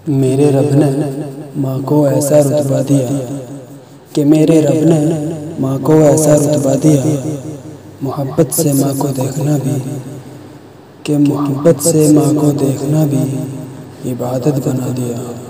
मेरे रब ने माँ को ऐसा रुतबा दिया कि मेरे रब ने माँ को ऐसा रुतबा दिया, मोहब्बत से माँ को देखना भी कि मोहब्बत से माँ को देखना भी इबादत बना दिया।